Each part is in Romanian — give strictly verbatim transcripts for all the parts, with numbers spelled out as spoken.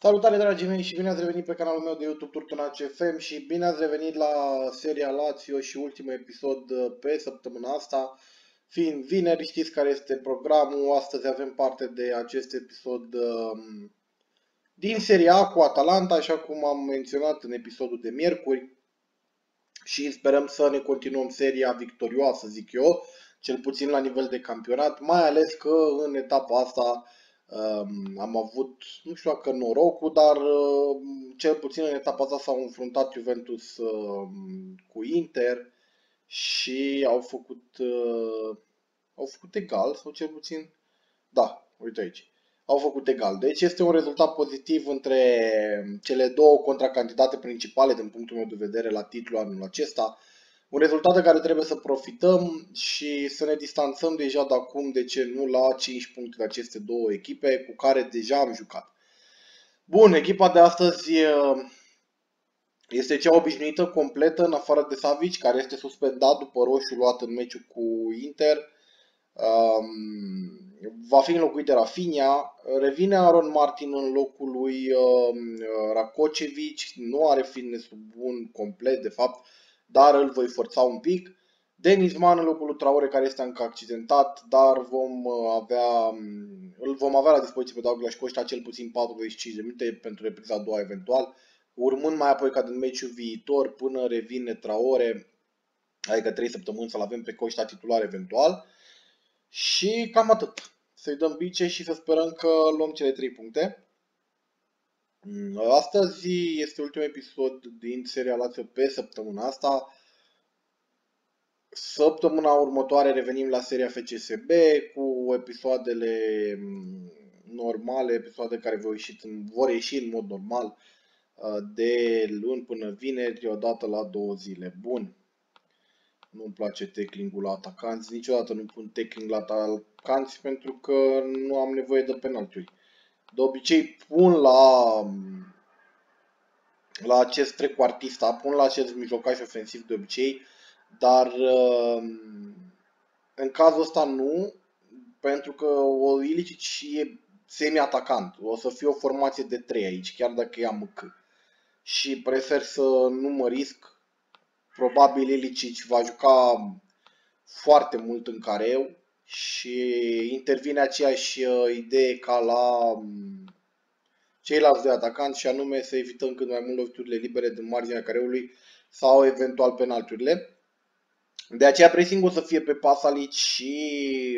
Salutare dragii mei și bine ați revenit pe canalul meu de YouTube Turtuna C F M și bine ați revenit la seria Lazio și ultimul episod pe săptămâna asta. Fiind vineri, știți care este programul, astăzi avem parte de acest episod um, din seria A cu Atalanta, așa cum am menționat în episodul de miercuri și sperăm să ne continuăm seria victorioasă, zic eu, cel puțin la nivel de campionat, mai ales că în etapa asta Um, am avut, nu știu dacă norocul, dar uh, cel puțin în etapa asta s-au înfruntat Juventus uh, cu Inter și au făcut, uh, au făcut egal, sau cel puțin, da, uite aici, au făcut egal. Deci este un rezultat pozitiv între cele două contracandidate principale din punctul meu de vedere la titlu anul acesta. Un rezultat de care trebuie să profităm și să ne distanțăm deja de acum, de ce nu, la cinci puncte de aceste două echipe cu care deja am jucat. Bun, echipa de astăzi este cea obișnuită, completă, în afară de Savic, care este suspendat după roșu luat în meciul cu Inter. Va fi înlocuit de Rafinha. Revine Aaron Martin în locul lui Rakocevic. Nu are fitness-ul bun complet, de fapt, dar îl voi forța un pic. Denis Man în locul lui Traore, care este încă accidentat, dar vom avea, îl vom avea la dispoziție pe Douglas Costa cel puțin patruzeci și cinci de minute pentru repriza a doua eventual, urmând mai apoi ca din meciul viitor până revine Traore, adică trei săptămâni să-l avem pe Costa titular eventual. Și cam atât. Să-i dăm bice și să sperăm că luăm cele trei puncte. Astăzi este ultimul episod din seria Lazio pe săptămâna asta. Săptămâna următoare revenim la seria F C S B cu episoadele normale, episoade care vor ieși, vor ieși în mod normal de luni până vineri, odată la două zile. Bun. Nu-mi place tackling-ul la atacanți, niciodată nu pun tackling la atacanți pentru că nu am nevoie de penalturi. De obicei pun la, la acest trecuartista, pun la acest mijlocaș ofensiv de obicei, dar în cazul ăsta nu, pentru că o Ilicic e semi-atacant. O să fie o formație de trei aici, chiar dacă e A M C. Și prefer să nu mă risc. Probabil Ilicic va juca foarte mult în careu și intervine aceeași idee ca la ceilalți doi atacanți, și anume să evităm cât mai mult loviturile libere din marginea careului sau eventual penalturile. De aceea pressing-ul o să fie pe Pasalic și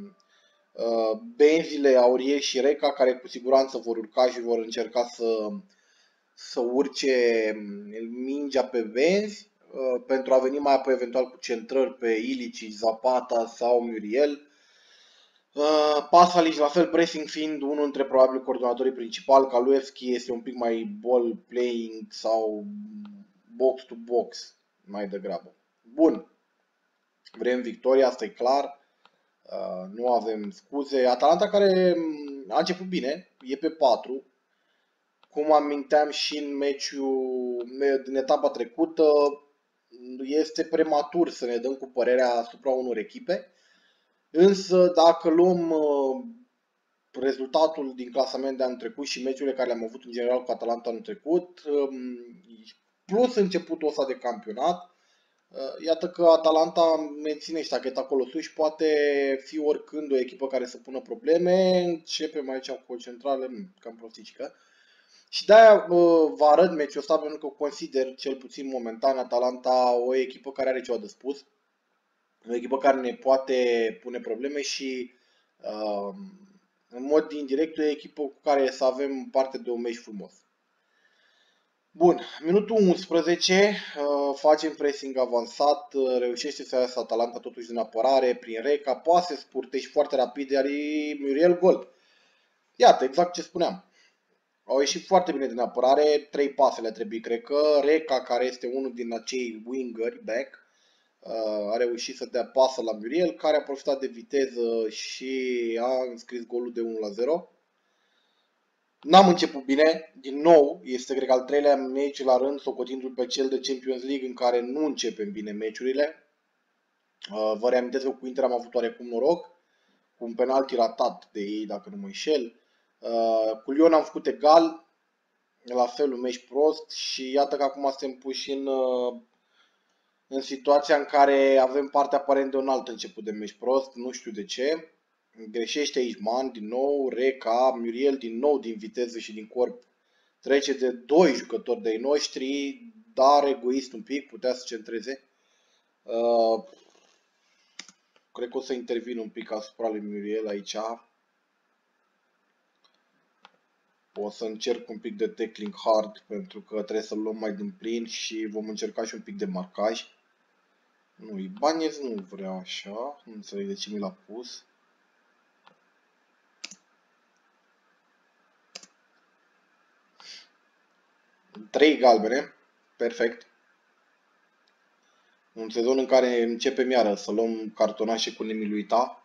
uh, benzile Aurier și Reca, care cu siguranță vor urca și vor încerca să, să urce mingea pe benzi, pentru a veni mai apoi eventual cu centrări pe Ilicic, Zapata sau Muriel. Pasalic la fel, pressing fiind unul dintre probabil coordonatorii principali. Kaluevski este un pic mai ball playing sau box to box mai degrabă. Bun. Vrem victoria, asta e clar. Nu avem scuze. Atalanta, care a început bine, e pe patru. Cum aminteam și în meciul din etapa trecută, este prematur să ne dăm cu părerea asupra unor echipe, însă dacă luăm rezultatul din clasament de anul trecut și meciurile care le-am avut în general cu Atalanta anul trecut, plus începutul ăsta de campionat, iată că Atalanta menține ștacheta acolo sus și poate fi oricând o echipă care să pună probleme. Începem aici cu o centrală, cam prosticică. Și de-aia vă arăt meciul ăsta, pentru că consider, cel puțin momentan, Atalanta o echipă care are ceva de spus. O echipă care ne poate pune probleme și în mod indirect o echipă cu care să avem parte de un meci frumos. Bun, minutul unsprezece, facem pressing avansat, reușește să iasă Atalanta totuși din apărare, prin Reca, pase scurte și foarte rapid, iar e Muriel gol. Iată, exact ce spuneam. Au ieșit foarte bine din apărare, trei pase le trebuie, cred că. Reca, care este unul din acei wingeri back, a reușit să dea pasă la Muriel, care a profitat de viteză și a înscris golul de unu la zero. N-am început bine, din nou, este cred că al treilea meci la rând, socotindu-l pe cel de Champions League, în care nu începem bine meciurile. Vă reamintesc că cu Inter am avut oarecum noroc, cu un penalti ratat de ei, dacă nu mă înșel. Cu Lyon am făcut egal, la fel un meci prost și iată că acum suntem puși în, în situația în care avem partea aparent de un alt început de meci prost, nu știu de ce. Greșește aici Man din nou, Reca, Muriel din nou din viteză și din corp trece de doi jucători de-ai noștri, dar egoist un pic, putea să centreze. Uh, cred că o să intervin un pic asupra lui Muriel aici. O să încerc un pic de tackling hard pentru că trebuie să-l luăm mai din plin și vom încerca și un pic de marcaj. Nu, Ibanez nu vreau așa, nu înțeleg de ce mi l-a pus. Trei galbene, perfect. Un sezon în care începem iară să luăm cartonașe cu nemiluita.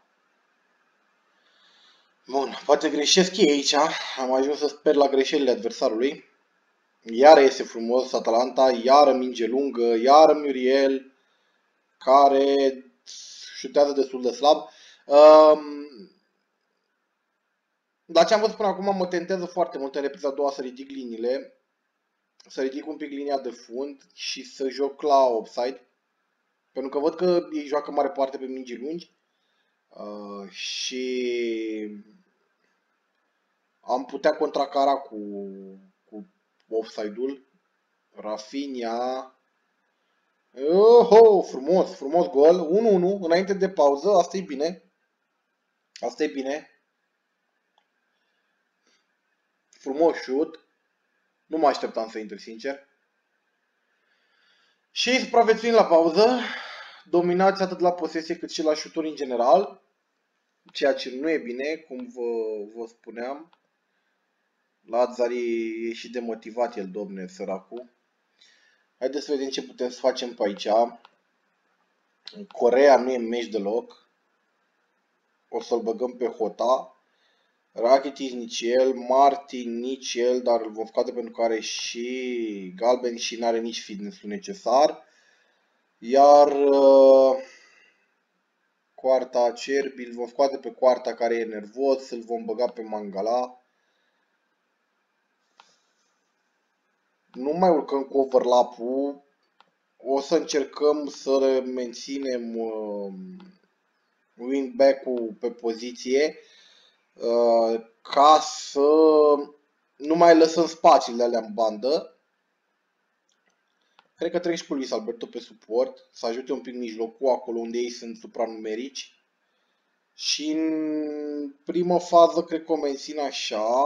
Bun, poate greșesc ei aici, am ajuns să sper la greșelile adversarului. Iară iese frumos Atalanta, iară minge lungă, iară Muriel, care șutează destul de slab. Um, Dar ce am văzut până acum mă tentează foarte mult în repriza a doua să ridic liniile, să ridic un pic linia de fund și să joc la offside. Pentru că văd că ei joacă mare parte pe mingi lungi uh, și am putea contracara cu, cu offside-ul. Rafinha. Oh, frumos, frumos gol. unu unu înainte de pauză, asta e bine. Asta e bine. Frumos șut. Nu mă așteptam să intre, sincer. Și supraviețuim la pauză. Dominați atât la posesie cât și la șuturi în general. Ceea ce nu e bine, cum vă, vă spuneam. Lazari e și demotivat el, domne, săracul. Haideți să vedem ce putem să facem pe aici. Corea nu e meci deloc. O să-l băgăm pe Hota. Rakitic nici el, Martin nici el, dar îl vom scoate pentru că are și galben și nu are nici fitness-ul necesar. Iar uh, Coarta Cerbi, îl vom scoate pe Coarta care e nervos, îl vom băga pe Mangala. Nu mai urcăm cu overlap-ul. O să încercăm să menținem uh, wingback-ul pe poziție uh, ca să nu mai lăsăm spațiile alea în bandă. Cred că trec și cu Luis Alberto pe suport, să ajute un pic mijlocul acolo unde ei sunt supranumerici. Și în primă fază cred că o mențin așa.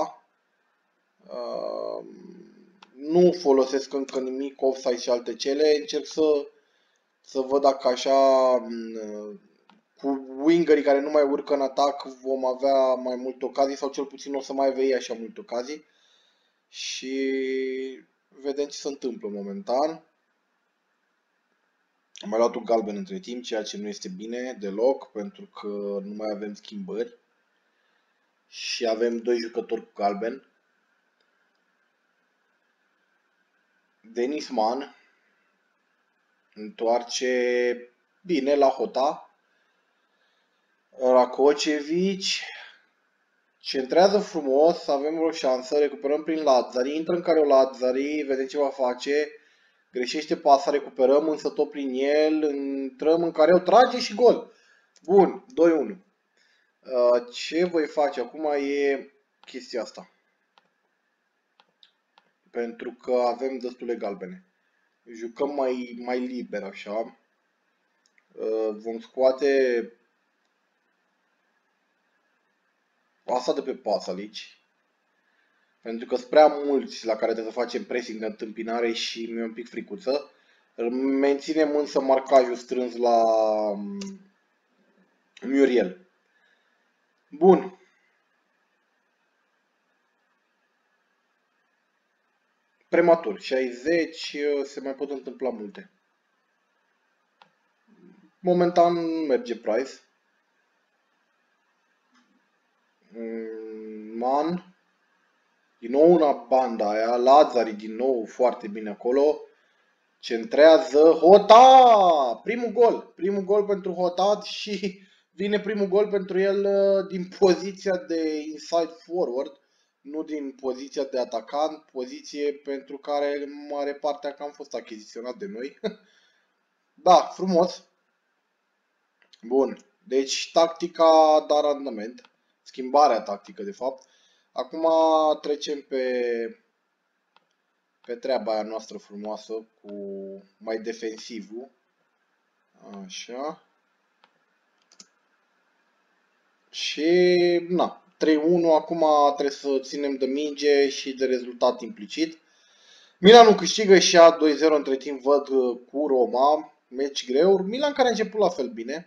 Uh, nu folosesc încă nimic, offside și alte cele. Încerc să, să văd dacă așa cu wingerii care nu mai urcă în atac vom avea mai multe ocazii sau cel puțin o să mai avea așa multe ocazii. Și vedem ce se întâmplă momentan. Am mai luat un galben între timp, ceea ce nu este bine deloc, pentru că nu mai avem schimbări. Și avem doi jucători cu galben. Denis Man întoarce bine la Hota. Rakocevic centrează frumos, avem o șansă, recuperăm prin Lazari, intră în care o Lazari, vedem ce va face. Greșește pasa, recuperăm însă tot prin el, intrăm în care o trage și gol. Bun, doi unu. Ce voi face acum e chestia asta. Pentru că avem destule galbene. Jucăm mai, mai liber așa. Vom scoate asta de pe Pasalic. Pentru că sunt prea mulți la care trebuie să facem pressing de întâmpinare și mi-e un pic fricuță. Menținem însă marcajul strâns la Muriel. Bun. Prematur. șaizeci se mai pot întâmpla multe. Momentan merge Price. Man. Din nou una banda aia. Lazari din nou foarte bine acolo. Centrează Hota! Primul gol. Primul gol pentru Hota și vine primul gol pentru el din poziția de inside forward. nu din poziția de atacant, poziție pentru care în mare parte că am fost achiziționat de noi. Da, frumos. Bun. Deci tactica da randament. Schimbarea tactică, de fapt. Acum trecem pe, pe treaba aia noastră frumoasă cu mai defensivul. Așa. Și, na, trei unu, acum trebuie să ținem de minge și de rezultat implicit. Milanul câștigă și a doi zero, între timp văd cu Roma, meci greu. Milan care a început la fel bine.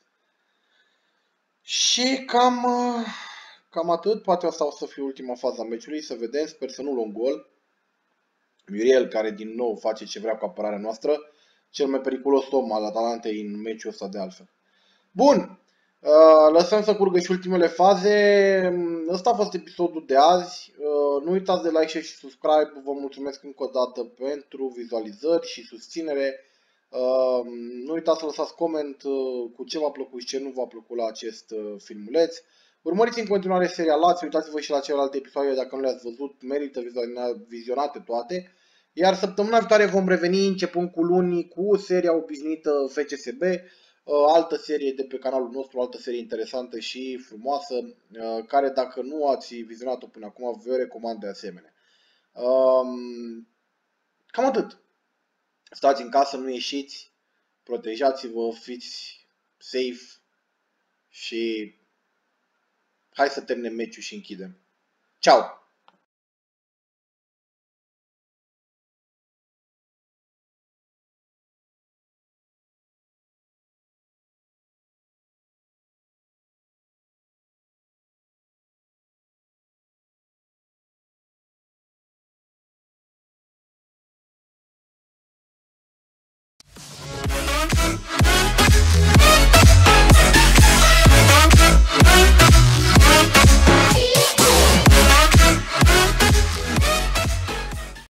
Și cam, cam atât, poate asta o să fie ultima fază a meciului, să vedem, sper să nu luăm gol. Muriel care din nou face ce vrea cu apărarea noastră, cel mai periculos om al Atalantei în meciul ăsta de altfel. Bun, lăsăm să curgă și ultimele faze. Ăsta a fost episodul de azi. Nu uitați de like, share și subscribe. Vă mulțumesc încă o dată pentru vizualizări și susținere. Nu uitați să lăsați coment cu ce v-a plăcut și ce nu v-a plăcut la acest filmuleț. Urmăriți în continuare seria Lazio, uitați-vă și la celelalte episoade dacă nu le-ați văzut, merită vizionate toate. Iar săptămâna viitoare vom reveni începând cu luni cu seria obișnuită F C S B, altă serie de pe canalul nostru, altă serie interesantă și frumoasă, care dacă nu ați vizionat-o până acum, vă recomand de asemenea. Cam atât. Stați în casă, nu ieșiți, protejați-vă, fiți safe și hai să terminem meciul și închidem. Ciao!